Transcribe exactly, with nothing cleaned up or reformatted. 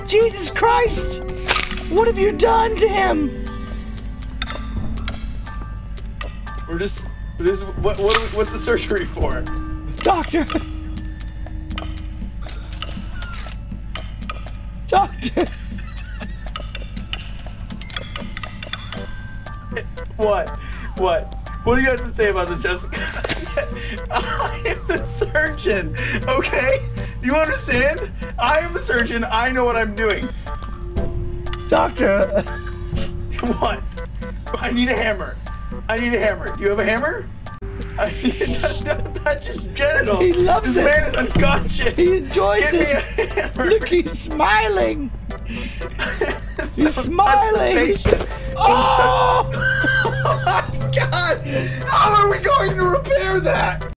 Jesus Christ! What have you done to him? We're just this. What? What? Are we, what's the surgery for? Doctor. Doctor. What? What? What do you have to say about this, Jessica? I am the surgeon, okay? Do you understand? I am a surgeon. I know what I'm doing. Doctor. What? I need a hammer. I need a hammer. Do you have a hammer? I need to don't touch his genitals. He loves this it. man is unconscious. He enjoys Give it. Me a hammer. Look, he's smiling. He's Don't smiling. touch the patient. Oh! Oh my God! How are we going to repair that?